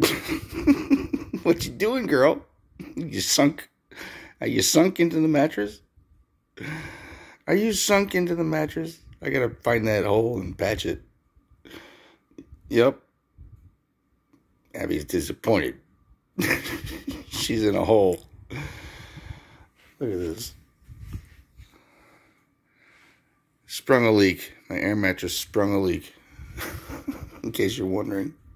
What you doing, girl? You sunk? Are you sunk into the mattress? Are you sunk into the mattress? I gotta find that hole and patch it. Yep. Abby's disappointed. She's in a hole. Look at this. Sprung a leak. My air mattress sprung a leak. In case you're wondering.